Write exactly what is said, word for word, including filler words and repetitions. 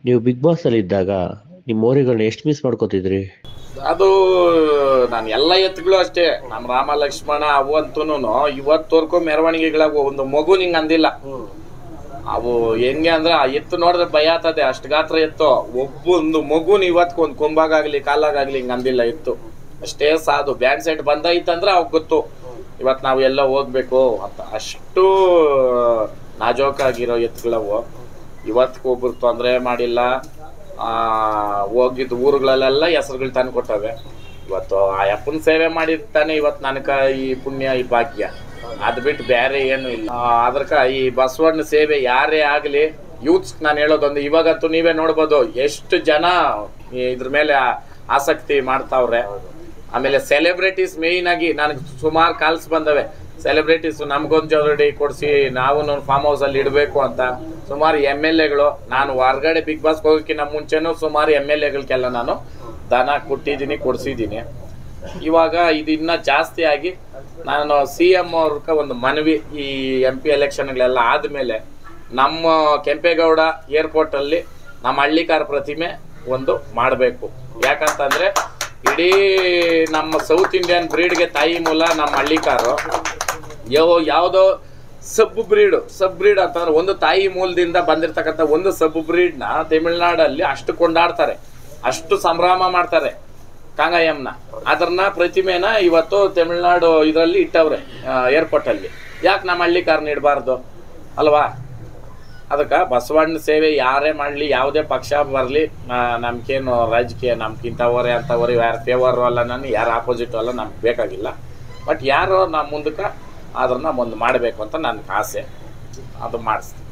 ನೀವು big boss ಅಲ್ಲಿ ಇದ್ದಾಗ ನಿಮ್ಮ ಓರಿಗಳನ್ನ ಎಷ್ಟು ಮಿಸ್ ಮಾಡ್ಕೋತಿದ್ರಿ? ಅದು ನಾನು ಎಲ್ಲ ಎತ್ತುಗಳು ಅಷ್ಟೇ, ನಮ್ಮ ರಾಮ ಲಕ್ಷ್ಮಣ ಅವಂತೂನು ಇವತ್ತವರೆಗೂ ಮೆರವಣಿಗೆಗಳಾಗ ಒಂದು ಮಗು ನಿಂಗೆ ಅಂದಿಲ್ಲ. ಅವು ಹೆಂಗೆ ಅಂದ್ರೆ ಆ ಎತ್ತು ನೋಡಿದ್ರೆ ಭಯ ಆಗ್ತದೆ, ಅಷ್ಟು ಗಾತ್ರ ಎತ್ತು. ಒಬ್ಬೊಂದು ಮಗುನ ಇವತ್ತು ಒಂದು ಕೊಂಬಾಗಾಗ್ಲಿ ಕಾಲಾಗಾಗ್ಲಿ ಹಿಂಗೆ ಅಂದಿಲ್ಲ ಎತ್ತು. ಅಷ್ಟೇ ಸಾಧು. ಬ್ಯಾಕ್ ಸೈಡ್ ಬಂದೈತಂದ್ರೆ ಅವಾಗ ಗೊತ್ತು ಇವತ್ತು ನಾವು ಎಲ್ಲ ಹೋಗ್ಬೇಕು ಅಂತ. ಅಷ್ಟು ನಾಜೂಕಾಗಿರೋ ಎತ್ತುಗಳವು. ಇವತ್ತಿಗೆ ಒಬ್ರು ತೊಂದರೆ ಮಾಡಿಲ್ಲ. ಹೋಗಿದ್ದು ಊರುಗಳಲ್ಲೆಲ್ಲ ಹೆಸರುಗಳು ತಂದು ಕೊಟ್ಟವೆ. ಇವತ್ತು ಆ ಅಪ್ಪನ ಸೇವೆ ಮಾಡಿರ್ತಾನೆ ಇವತ್ತು ನನಗೆ ಈ ಪುಣ್ಯ ಈ ಭಾಗ್ಯ. ಅದು ಬಿಟ್ಟು ಬೇರೆ ಏನು ಇಲ್ಲ. ಅದಕ್ಕ ಈ ಬಸವಣ್ಣ ಸೇವೆ ಯಾರೇ ಆಗಲಿ ಯೂತ್ಸ್ ನಾನು ಹೇಳೋದೊಂದು, ಇವಾಗಂತೂ ನೀವೇ ನೋಡ್ಬೋದು ಎಷ್ಟು ಜನ ಇದ್ರ ಮೇಲೆ ಆಸಕ್ತಿ ಮಾಡ್ತಾವ್ರೆ. ಆಮೇಲೆ ಸೆಲೆಬ್ರಿಟೀಸ್ ಮೇಯ್ನ್ ಆಗಿ ನನಗೆ ಸುಮಾರು ಕಾಲ್ಸ್ ಬಂದವೆ. ಸೆಲೆಬ್ರಿಟೀಸ್ ನಮ್ಗೊಂದು ಜೋಡಿ ಕೊಡಿಸಿ ನಾವು ಫಾರ್ಮ್ ಹೌಸ್ ಅಲ್ಲಿ ಇಡಬೇಕು ಅಂತ. ಸುಮಾರು ಎಮ್ ಎಲ್ ಎಗಳು, ನಾನು ಹೊರಗಡೆ ಬಿಗ್ ಬಾಸ್ ಹೋಗೋಕ್ಕಿಂತ ಮುಂಚೆನೂ ಸುಮಾರು ಎಮ್ ಎಲ್ ಎಗಳಿಗೆಲ್ಲ ನಾನು ದನ ಕೊಟ್ಟಿದ್ದೀನಿ, ಕೊಡಿಸಿದ್ದೀನಿ. ಇವಾಗ ಇದು ಇನ್ನೂ ಜಾಸ್ತಿ ಆಗಿ ನಾನು ಸಿ ಎಮ್ ಅವ್ರಕ ಒಂದು ಮನವಿ, ಈ ಎಂ ಪಿ ಎಲೆಕ್ಷನ್ಗಳೆಲ್ಲ ಆದಮೇಲೆ ನಮ್ಮ ಕೆಂಪೇಗೌಡ ಏರ್ಪೋರ್ಟಲ್ಲಿ ನಮ್ಮ ಹಳ್ಳಿಕಾರ ಪ್ರತಿಮೆ ಒಂದು ಮಾಡಬೇಕು. ಯಾಕಂತಂದರೆ ಇಡೀ ನಮ್ಮ ಸೌತ್ ಇಂಡಿಯನ್ ಬ್ರೀಡ್ಗೆ ತಾಯಿ ಮೂಲ ನಮ್ಮ ಹಳ್ಳಿಕಾರು. ಯಾವ ಯಾವುದೋ ಸಬ್ ಬ್ರೀಡ್ ಸಬ್ ಬ್ರೀಡ್ ಅಂತಂದ್ರೆ ಒಂದು ತಾಯಿ ಮೂಲದಿಂದ ಬಂದಿರತಕ್ಕಂಥ ಒಂದು ಸಬ್ ಬ್ರೀಡ್ನ ತಮಿಳ್ನಾಡಲ್ಲಿ ಅಷ್ಟು ಕೊಂಡಾಡ್ತಾರೆ, ಅಷ್ಟು ಸಂಭ್ರಮ ಮಾಡ್ತಾರೆ ಕಾಂಗಾಯಂನ. ಅದನ್ನ ಪ್ರತಿಮೆನ ಇವತ್ತು ತಮಿಳ್ನಾಡು ಇದರಲ್ಲಿ ಇಟ್ಟವ್ರೆ ಏರ್ಪೋರ್ಟಲ್ಲಿ. ಯಾಕೆ ನಮ್ಮ ಹಳ್ಳಿ ಕಾರನ್ನ ಇಡಬಾರ್ದು ಅಲ್ವಾ? ಅದಕ್ಕೆ ಬಸವಣ್ಣ ಸೇವೆ ಯಾರೇ ಮಾಡಲಿ, ಯಾವುದೇ ಪಕ್ಷ ಬರಲಿ, ನಮ್ಗೇನು ರಾಜಕೀಯ ನಮ್ಗಿಂತವರೇ ಅಂಥವ್ರು ಯಾರು ಫೇವರು ಅಲ್ಲ, ನಾನು ಯಾರು ಆಪೋಸಿಟು ಅಲ್ಲ, ನಮ್ಗೆ ಬೇಕಾಗಿಲ್ಲ. ಬಟ್ ಯಾರು ನಮ್ಮ ಮುಂದಕ್ಕೆ ಅದನ್ನು ಒಂದು ಮಾಡಬೇಕು ಅಂತ ನನಗೆ ಆಸೆ. ಅದು ಮಾಡಿಸ್ತೀನಿ.